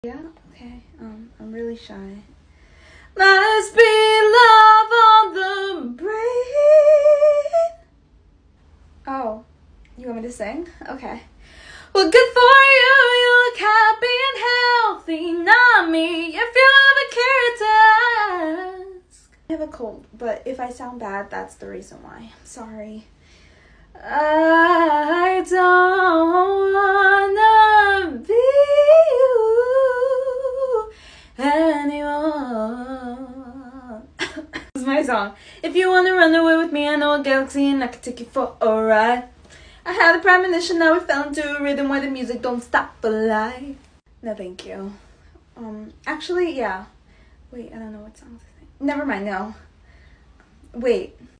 Yeah, okay. I'm really shy. Must be love on the brain. Oh, you want me to sing? Okay. Well, good for you. You look happy and healthy. Not me. If you ever care to ask. I have a cold, but if I sound bad, that's the reason why. I'm sorry. I don't wanna be you anymore. This is my song. If you wanna run away with me, I know a galaxy and I can take you for a ride. I had a premonition that we fell into a rhythm where the music don't stop for life. No, thank you. Actually, yeah. Wait, I don't know what song to sing. Never mind, no. Wait.